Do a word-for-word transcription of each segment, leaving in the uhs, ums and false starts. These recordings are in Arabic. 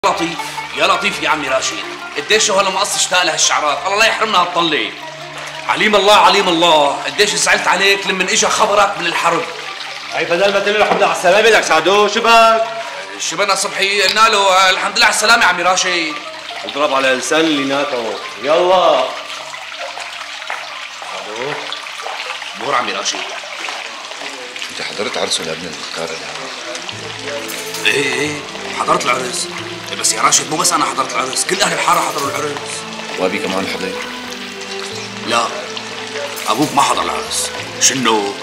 لطيف يا لطيف يا عمي راشد، قديش هلا مقص اشتاق لهالشعرات، الله لا يحرمنا هالطلة. عليم الله عليم الله، قديش زعلت عليك لمن اجى خبرك من الحرب. هي بدل ما تقول له الحمد لله على السلامة بدك سعدو، شو بك؟ شبنا صبحي قلنا له الحمد لله على السلامة يا عمي راشد. اضرب على لسان اللي ناتو، يلا. سعدو مور عمي راشد. انت حضرت عرسه لابن المختار الهام؟ ايه ايه حضرت العرس، بس يا راشد مو بس انا حضرت العرس، كل اهل الحاره حضروا العرس. وابي كمان حضر؟ لا ابوك ما حضر العرس. شنو؟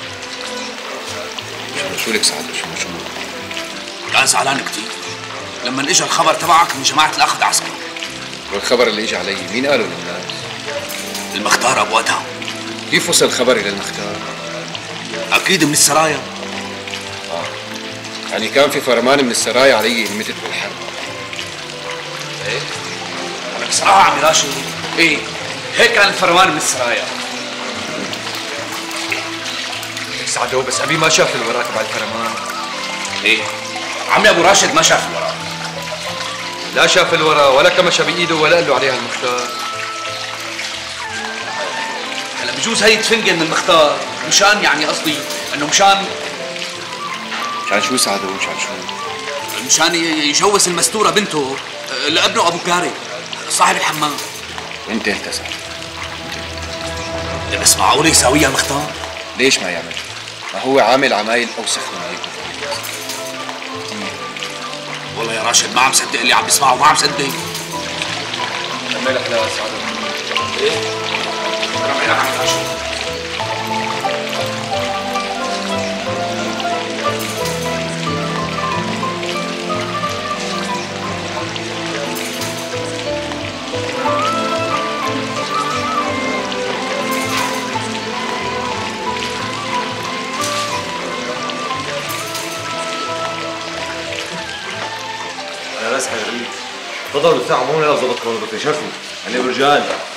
شنو شو لك سعد؟ شنو شو؟ كان زعلان كثير لما اجى الخبر تبعك من جماعه الاخذ عسكر. والخبر اللي اجى علي مين قالوا للناس؟ المختار ابو ادهم. كيف وصل خبري للمختار؟ اكيد من السرايا. اه يعني كان في فرمان من السرايا علي اني متت بالحرب. ايه ولك صراحه عمي راشد، ايه هيك كان الفرمان من السرايا. سعدو بس ابي ما شاف الوراء تبع الفرمان. ايه عمي ابو راشد ما شاف الوراء. لا شاف الوراء ولا كمشى بايده ولا قال له عليها المختار. هلا بجوز هي تفنجل من المختار مشان يعني قصدي انه مشان مشان شو سعدو؟ مشان شو؟ مشان يجوز المستوره بنته لابنه ابو كاري صاحب الحمام. انت انت سعد انت بس معقول يساويها المختار؟ ليش ما يعمل؟ ما هو عامل عمايل اوسخ من هيك. والله يا راشد ما عم صدق اللي عم بسمعه، ما عم صدق. كمل احلى سعدو. ايه؟ كرم عينك عم راشد. انا بس حبيبي تفضلوا ساعة مو لا ظبطكم وظبطي شرفوا، هلا رجال.